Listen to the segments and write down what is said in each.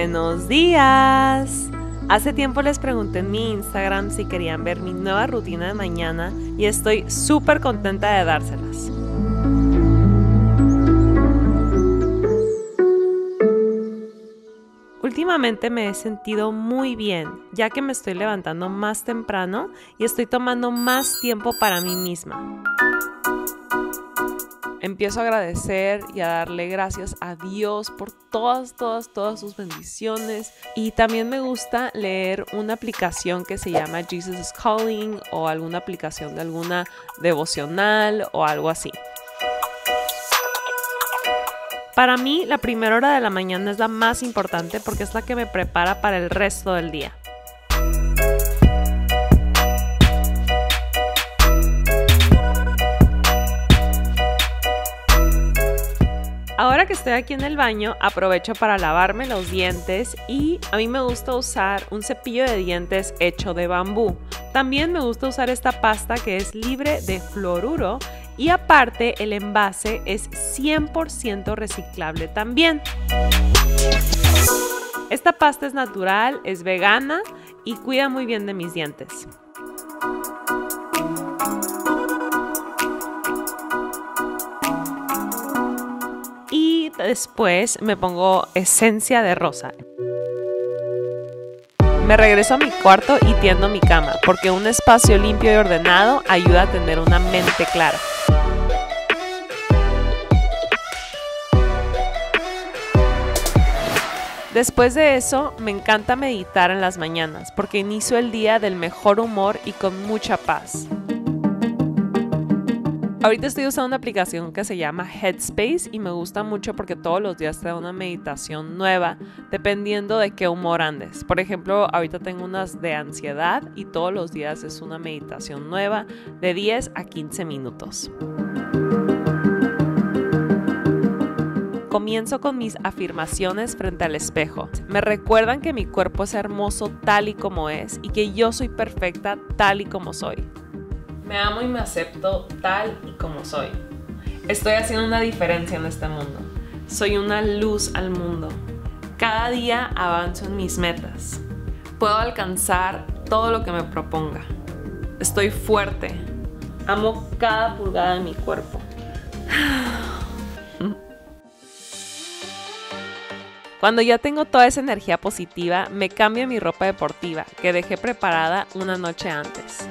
Buenos días. Hace tiempo les pregunté en mi Instagram si querían ver mi nueva rutina de mañana y estoy súper contenta de dárselas. Últimamente me he sentido muy bien, ya que me estoy levantando más temprano y estoy tomando más tiempo para mí misma. Empiezo a agradecer y a darle gracias a Dios por todas sus bendiciones. Y también me gusta leer una aplicación que se llama Jesus is Calling o alguna aplicación de alguna devocional o algo así. Para mí, la primera hora de la mañana es la más importante porque es la que me prepara para el resto del día. Ahora que estoy aquí en el baño, aprovecho para lavarme los dientes y a mí me gusta usar un cepillo de dientes hecho de bambú. También me gusta usar esta pasta que es libre de fluoruro y aparte el envase es 100% reciclable también. Esta pasta es natural, es vegana y cuida muy bien de mis dientes. Y después me pongo esencia de rosa. Me regreso a mi cuarto y tiendo mi cama, porque un espacio limpio y ordenado ayuda a tener una mente clara. Después de eso, me encanta meditar en las mañanas, porque inicio el día del mejor humor y con mucha paz. Ahorita estoy usando una aplicación que se llama Headspace y me gusta mucho porque todos los días te da una meditación nueva dependiendo de qué humor andes. Por ejemplo, ahorita tengo unas de ansiedad y todos los días es una meditación nueva de 10 a 15 minutos. Comienzo con mis afirmaciones frente al espejo. Me recuerdan que mi cuerpo es hermoso tal y como es y que yo soy perfecta tal y como soy. Me amo y me acepto tal y como soy. Estoy haciendo una diferencia en este mundo. Soy una luz al mundo. Cada día avanzo en mis metas. Puedo alcanzar todo lo que me proponga. Estoy fuerte. Amo cada pulgada de mi cuerpo. Cuando ya tengo toda esa energía positiva, me cambio mi ropa deportiva que dejé preparada una noche antes.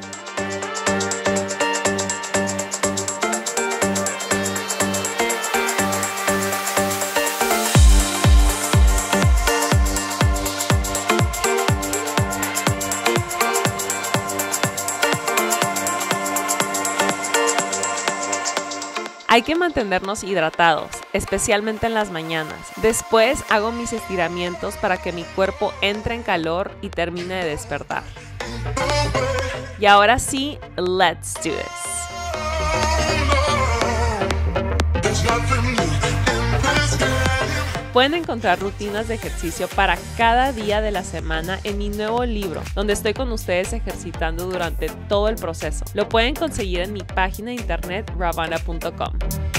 Hay que mantenernos hidratados, especialmente en las mañanas. Después hago mis estiramientos para que mi cuerpo entre en calor y termine de despertar. Y ahora sí, let's do this. Pueden encontrar rutinas de ejercicio para cada día de la semana en mi nuevo libro, donde estoy con ustedes ejercitando durante todo el proceso. Lo pueden conseguir en mi página de internet ravana.com.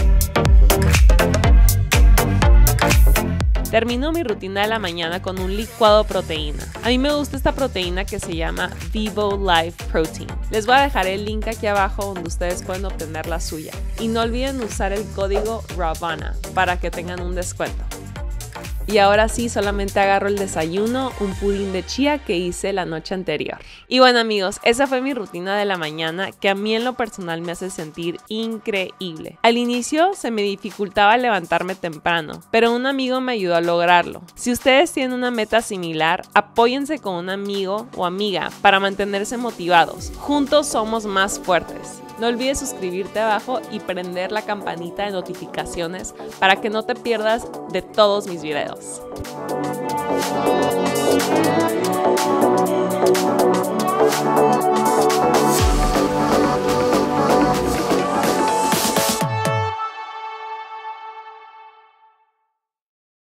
Termino mi rutina de la mañana con un licuado de proteína. A mí me gusta esta proteína que se llama Vivo Life Protein. Les voy a dejar el link aquí abajo donde ustedes pueden obtener la suya. Y no olviden usar el código RAVANA para que tengan un descuento. Y ahora sí, solamente agarro el desayuno, un pudín de chía que hice la noche anterior. Y bueno amigos, esa fue mi rutina de la mañana que a mí en lo personal me hace sentir increíble. Al inicio se me dificultaba levantarme temprano, pero un amigo me ayudó a lograrlo. Si ustedes tienen una meta similar, apóyense con un amigo o amiga para mantenerse motivados. Juntos somos más fuertes. No olvides suscribirte abajo y prender la campanita de notificaciones para que no te pierdas de todos mis videos.